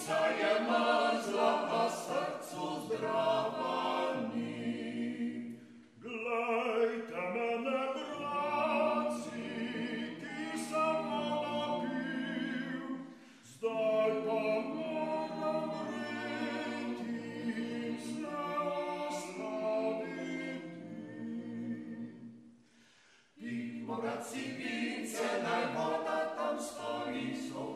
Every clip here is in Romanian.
Vodica je mrzla, a srcu zdrava ni. Glejte mene, bratci, ki sem napil, zdaj pa moram vreti se ostaviti. Pijmo, bratci, vince, naj voda tam stoji.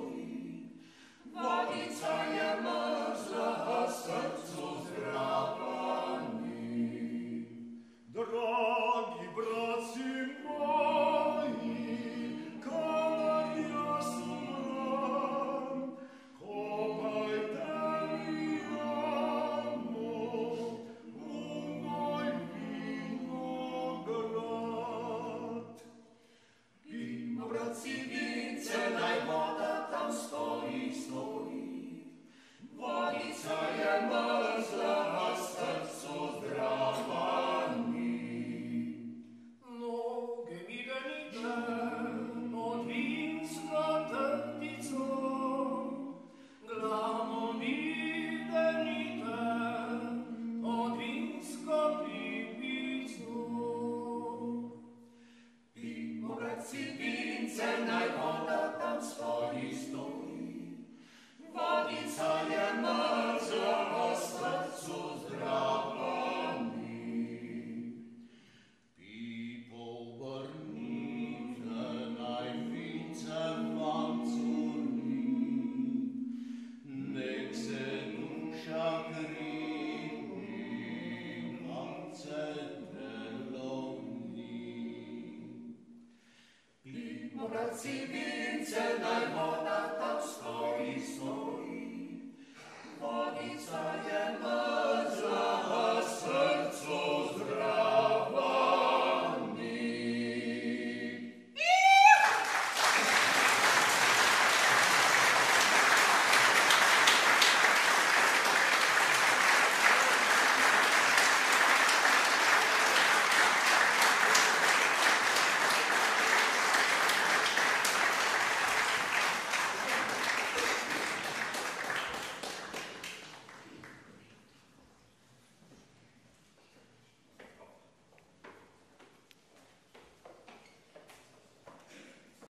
Vodica je mrzla, a srcu zdrava ni. Dragi bratci moji, kadar jaz umrem, kopajte mi jamo v moj vinograd. Pijmo, bratci, vince, naj voda tam stoji. Vodica je mrzla, a srcu zdrava ni. Noge mi deniče pod vinsko trtico, glavo mi denite pod vinsko pipico. Pijmo, bratci, vince, naj voda tam stoji. Vodica je mrzla, a srcu zdrava ni. Pipo vrnite, naj vince vam curni, nek se duša krivi, mladce delovni. Pijmo, bratci, vince, naj voda tam stoji. Vodica je mrzla,